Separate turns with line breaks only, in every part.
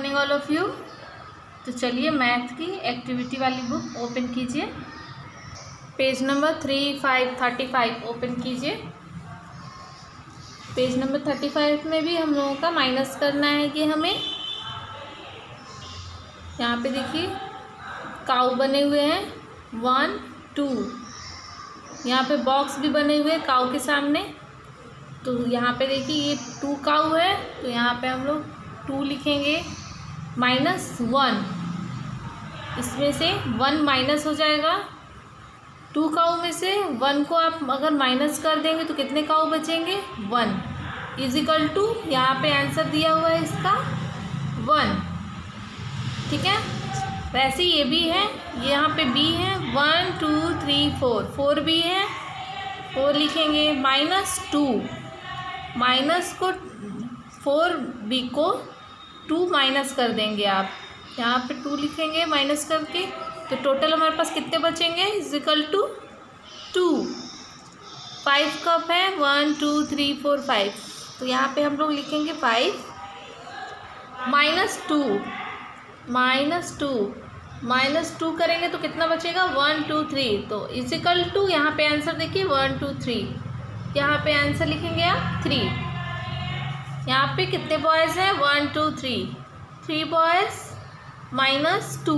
Morning all of you. तो चलिए math की एक्टिविटी वाली बुक ओपन कीजिए, पेज नंबर 35 ओपन कीजिए। पेज नंबर 35 में भी हम लोगों का माइनस करना है कि हमें यहाँ पे देखिए काऊ बने हुए हैं 1 2, यहाँ पे बॉक्स भी बने हुए हैं काऊ के सामने। तो यहाँ पे देखिए ये 2 काऊ है, तो यहाँ पे हम लोग 2 लिखेंगे -1, इसमें से 1 माइनस हो जाएगा। 2 काऊ में से 1 को आप अगर माइनस कर देंगे तो कितने काऊ बचेंगे 1 इजिकल टू, यहाँ पे आंसर दिया हुआ है इसका 1। ठीक है, वैसे ये भी है, यहाँ पे बी है 1 2 3 4 भी है 4 लिखेंगे -2, माइनस को 4 बी को 2 माइनस कर देंगे आप, यहाँ पे 2 लिखेंगे माइनस करके, तो टोटल हमारे पास कितने बचेंगे इजिकल टू 2। 5 कप है 1 2 3 4 5, तो यहाँ पे हम लोग लिखेंगे 5 -2 करेंगे तो कितना बचेगा 1 2 3, तो इजिकल टू यहाँ पे आंसर देखिए 1 2 3, यहाँ पे आंसर लिखेंगे आप 3। यहाँ पे कितने बॉयज़ हैं 1 2 3 बॉयज़ -2,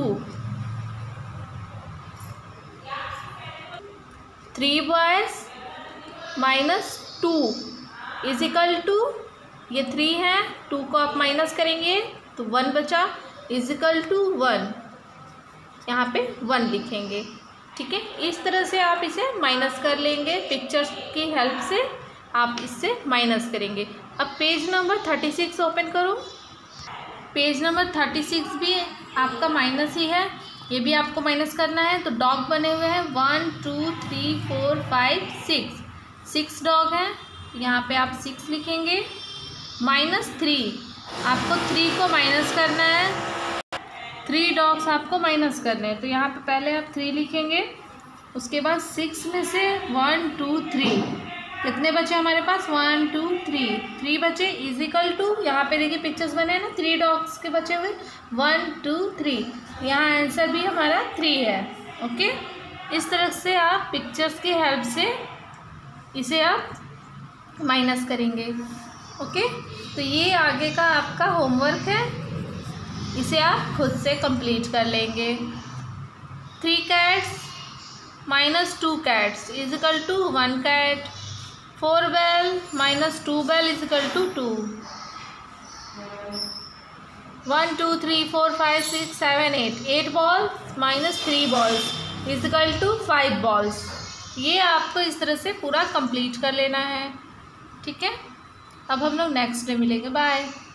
3 बॉयज़ -2 इजिकल टू, ये 3 है 2 को आप माइनस करेंगे तो 1 बचा इजिकल टू 1, यहाँ पे 1 लिखेंगे। ठीक है, इस तरह से आप इसे माइनस कर लेंगे, पिक्चर्स की हेल्प से आप इससे माइनस करेंगे। अब पेज नंबर 36 ओपन करो। पेज नंबर 36 भी आपका माइनस ही है, ये भी आपको माइनस करना है। तो डॉग बने हुए हैं 1 2 3 4 5 6 डॉग हैं, यहाँ पे आप 6 लिखेंगे -3, आपको 3 को माइनस करना है, 3 डॉग्स आपको माइनस करने हैं। तो यहाँ पे पहले आप 3 लिखेंगे, उसके बाद 6 में से 1 2 3, कितने बचे हमारे पास 1 2 3 बचे इजिकल टू, यहाँ पे देखिए पिक्चर्स बने हैं ना 3 डॉग्स के बचे हुए 1 2 3, यहाँ आंसर भी हमारा 3 है। ओके, इस तरह से आप पिक्चर्स की हेल्प से इसे आप माइनस करेंगे। ओके, तो ये आगे का आपका होमवर्क है, इसे आप खुद से कंप्लीट कर लेंगे। 3 cats -2 cats equal to 1 cat, 4 bell -2 bell equal to 2, 1 2 3 4 5 6 7 8 balls -3 balls equal to 5 balls। ये आपको इस तरह से पूरा कंप्लीट कर लेना है। ठीक है, अब हम लोग नेक्स्ट डे मिलेंगे, बाय।